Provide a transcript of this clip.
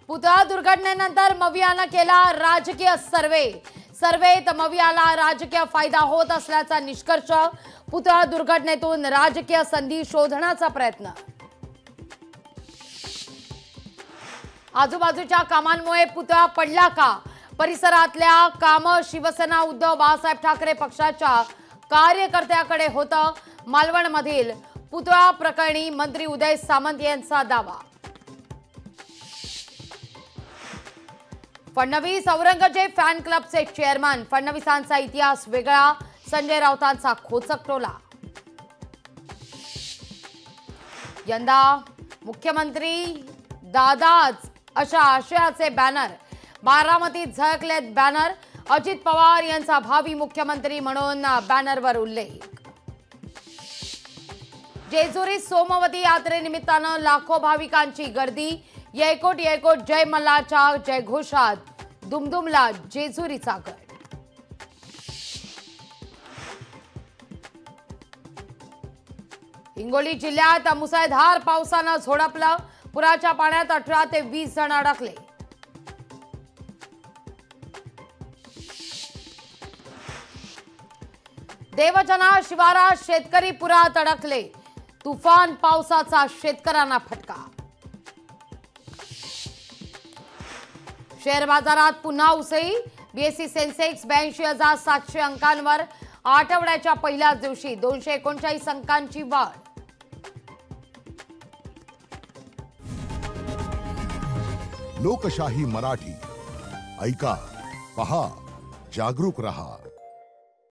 पुतळा दुर्घटनेनंतर मवियानं केला राजकीय सर्वेत मवियाला राजकीय फायदा होत असल्याचा निष्कर्ष। पुतळा दुर्घटनेतून राजकीय संधी शोधण्याचा प्रयत्न। आजूबाजूच्या कामांमुळे पुतळा पडला का? परिसरातल्या काम शिवसेना उद्धव बाळासाहेब ठाकरे पक्षाच्या कार्यकर्त्याकडे होतं। मालवणमधील पुतळा प्रकरणी मंत्री उदय सामंत यांचा दावा। फडणवीस औरंगजेब फॅन क्लबचे चेअरमन। फडणवीसांचा इतिहास वेगळा, संजय राऊतांचा खोचक टोला। यंदा मुख्यमंत्री दादाच अशा आशयाचे बॅनर। बारामतीत झळकलेत बॅनर। अजित पवार यांचा भावी मुख्यमंत्री म्हणून बॅनरवर उल्लेख। जेजुरी सोमवती यात्रेनिमित्तानं लाखो भाविकांची गर्दी। येळकोट येळकोट जय मल्हारच्या जयघोषात दुमदुमला जेजुरीचा गड। हिंगोली जिल्ह्यात मुसळधार पावसानं झोडपलं। पुराच्या पाण्यात 18 ते 20 जण अडकले। देवजना शिवारात शेतकरी पुरात अडकले। तुफान पावसाचा शेतकऱ्यांना फटका। शेअर बाजारात पुन्हा उसळी। बीएसई सेन्सेक्स 82,700 अंकांवर। आठवड्याच्या पहिल्याच दिवशी 239 अंकांची वाढ। लोकशाही मराठी ऐका, पहा, जागरूक रहा।